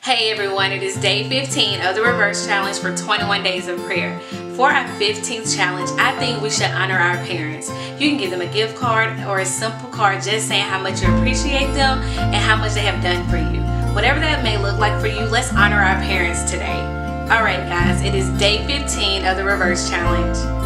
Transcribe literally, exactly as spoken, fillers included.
Hey everyone, it is day fifteen of the reverse challenge for twenty-one days of prayer. For our fifteenth challenge, I think we should honor our parents. You can give them a gift card or a simple card just saying how much you appreciate them and how much they have done for you. Whatever that may look like for you, let's honor our parents today. Alright guys, it is day fifteen of the reverse challenge.